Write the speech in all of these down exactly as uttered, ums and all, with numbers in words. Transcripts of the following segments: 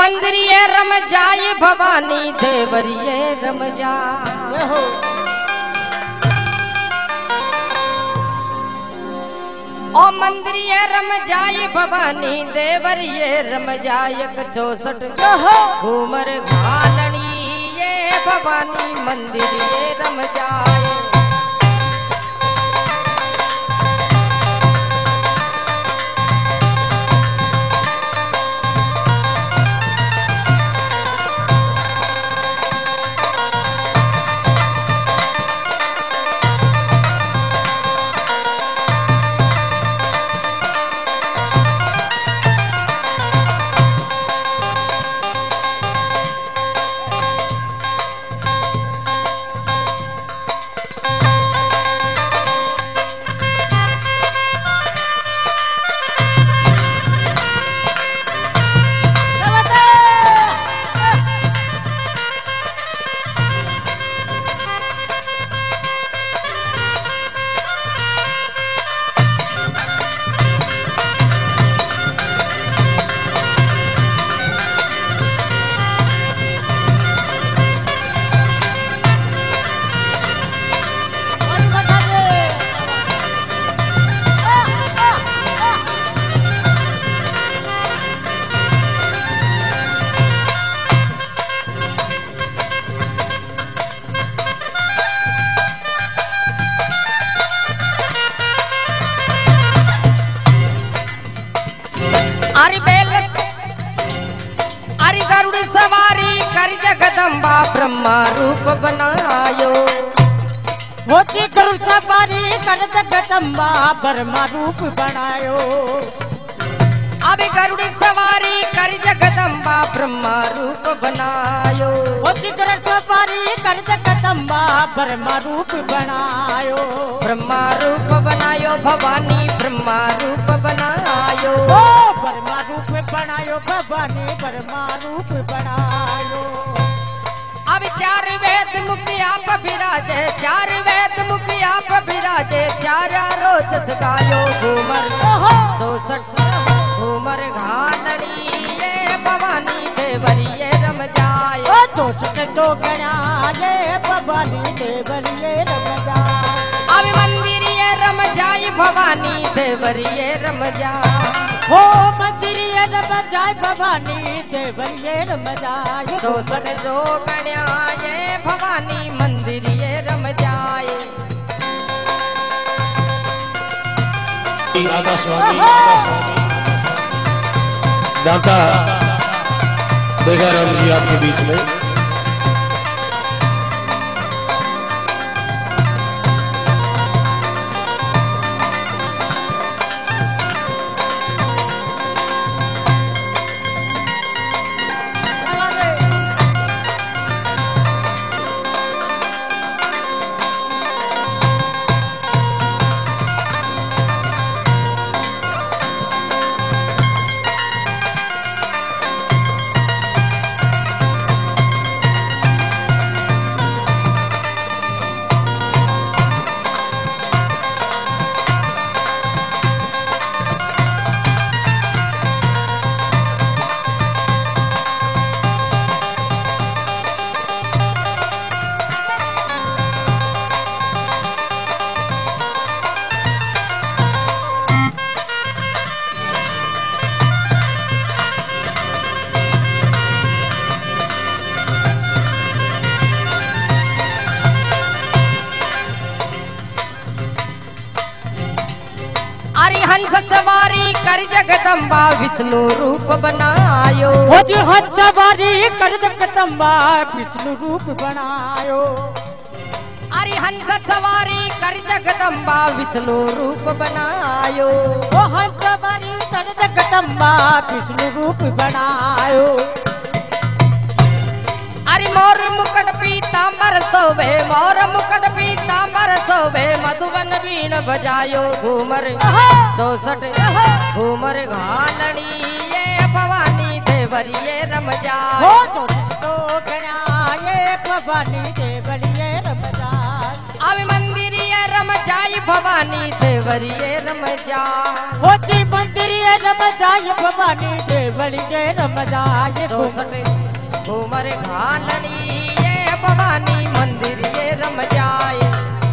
मंदिरिये रम जाय भवानी देवरिये रम जाय हो। ओ मंदिरिये रम जाय भवानी देवरिये रम जाय चौसठ घूमर घालनी ये भवानी मंदिरिये रम जाय। सवारी कर जगदम्बा ब्रह्मा रूप बनायो। होती गरुड़ सवारी कर जगदम्बा ब्रह्मा रूप बनायो। अब गरुड़ सवारी कर जगदम्बा ब्रह्मा रूप बनायो। होती गरुड़ सवारी कर जगदम्बा ब्रह्मा रूप बनायो। ब्रह्मा रूप बनायो भवानी ब्रह्मा रूप बनायो। ओ ब्रह्मा रूप बनायो भवानी ब्रह्मा रूप बनायो। अब चार वेद मुखी आप विराजे चार वेद मुखी आप विराजे चार रोज सगायो। घूमर चौसठ घूमर घालनी ये भवानी देवरिये रम जाय। चौसठ तो गया ये भवानी देवरिये रम जाय। अब मंदिरिये रम जाय भवानी देवरिये रम जाय। हो मंदिरिये रम जाय भवानी देवरिये रम जाय। चौसठ जो गया ये भवानी मंदिरिये रम जाय। दाता बेगाराम जी आपके बीच में। हंस सवारी कर जगदम्बा विष्णु रूप बनायो। हंस सवारी कर जगदम्बा विष्णु रूप बनायो। अरे हंस सवारी कर जगदम्बा विष्णु रूप बनायो। ओ हंस सवारी कर जगदम्बा विष्णु रूप बनायो। अरे मोर मुकुट पीतांबर सोभे मोर मुकुट पीतांबर सोभे मधुबन बीन बजायो। घूमर चौसठ घूमर घालनी ये भवानी देवरिये रम जाय। हो चौसठ तो गया ये भवानी देवरिये रम जाय। अब मंदिरिये रम जाय जाई भवानी देवरिए रम जाए होती मंदिर ये रम जाए भवानी देवरिए रम जाए चौसठ घूमर घालनी ये भवानी मंदिर ये रम जाए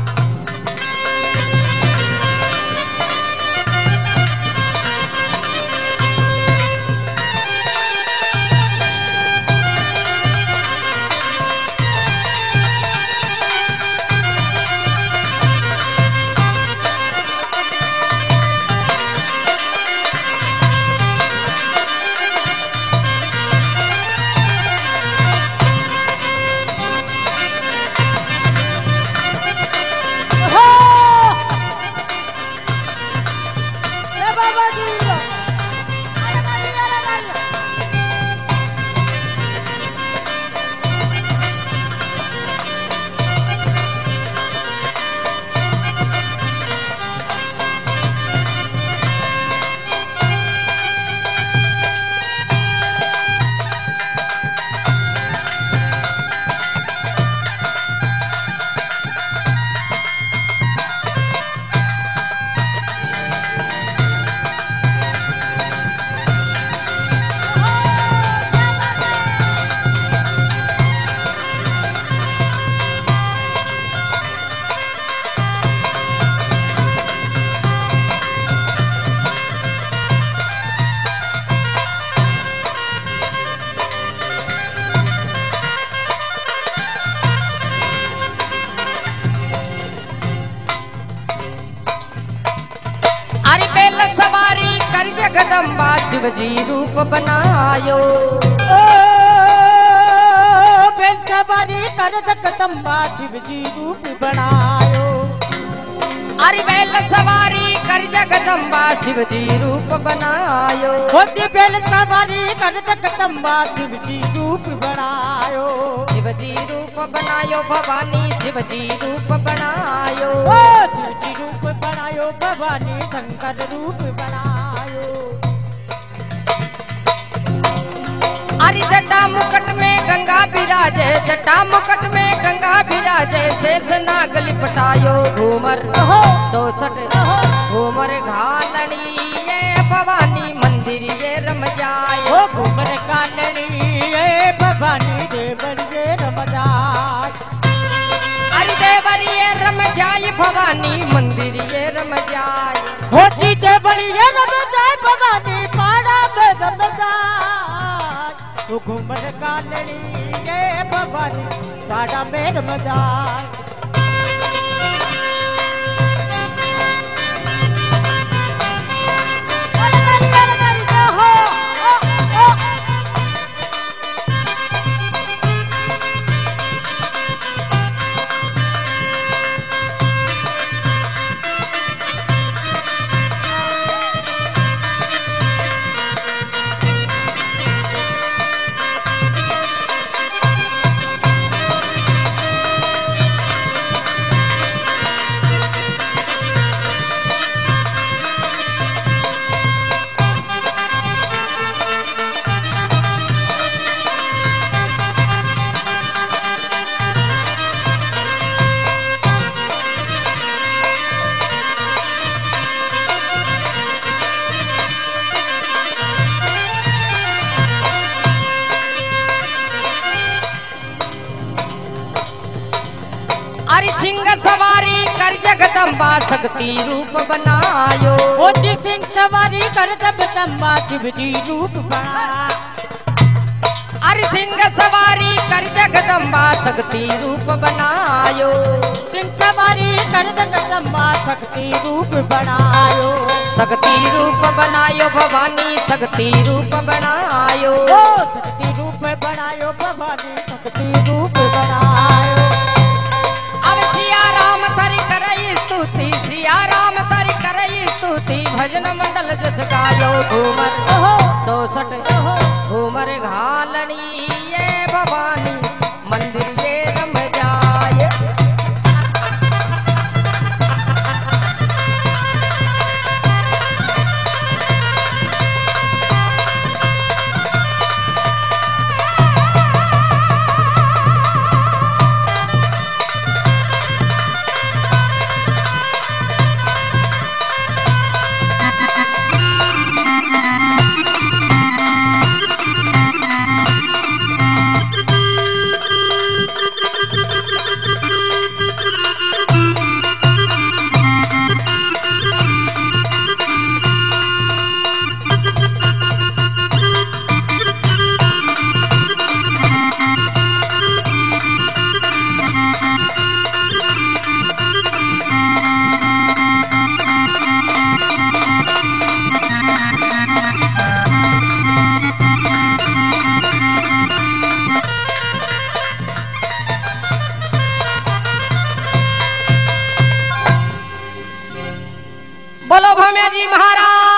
जगदम्बा शिवजी रूप बनायो बेल सवारी कर जगदम्बा शिवजी रूप बनायो अरे बेल सवारी कर जगदम्बा शिवजी रूप बनायो होती बेल सवारी कर जगदम्बा शिवजी रूप बनायो शिवजी रूप बनायो भवानी शिवजी रूप बनायो ओ शिवजी रूप बनायो भवानी शंकर रूप बनायो अरे जटा मुकुट में गंगा विराजे जटा मुकुट में गंगा विराजे शेष नाग लिपटायो घूमर चौसठ घूमर घालनी ये भवानी मंदिर ये रम जाए ओ घूमर घालनी ये भवानी देवर ये रम जाए अरे देवर ये रम जाए भवानी मंदिर ये रम जाए होती देवर ये रम जाए भवानी पाड़ा में रम जाए तो घूमर कालनी ये भवानी पाड़ा में रम जाए अरे सिंह सवारी कर जगदम्बा शक्ति रूप बनायो ओ जी सिंह सवारी कर जगदम्बा शिवजी रूप बनायो अरे सिंह सवारी कर जगदम्बा शक्ति रूप बनायो सिंह सवारी कर जगदम्बा शक्ति रूप बनायो शक्ति रूप बनायो भवानी शक्ति रूप बनायो ओ शक्ति रूप बनायो भवानी शक्ति रूप बनायो अब सिया राम तरी करई स्तुति सिया राम तरी करई स्तुति भजन मंडल जस गायो घूमर चौसठ घूमर घालनी ये भवानी मंदिर ये रम जाए जी महाराज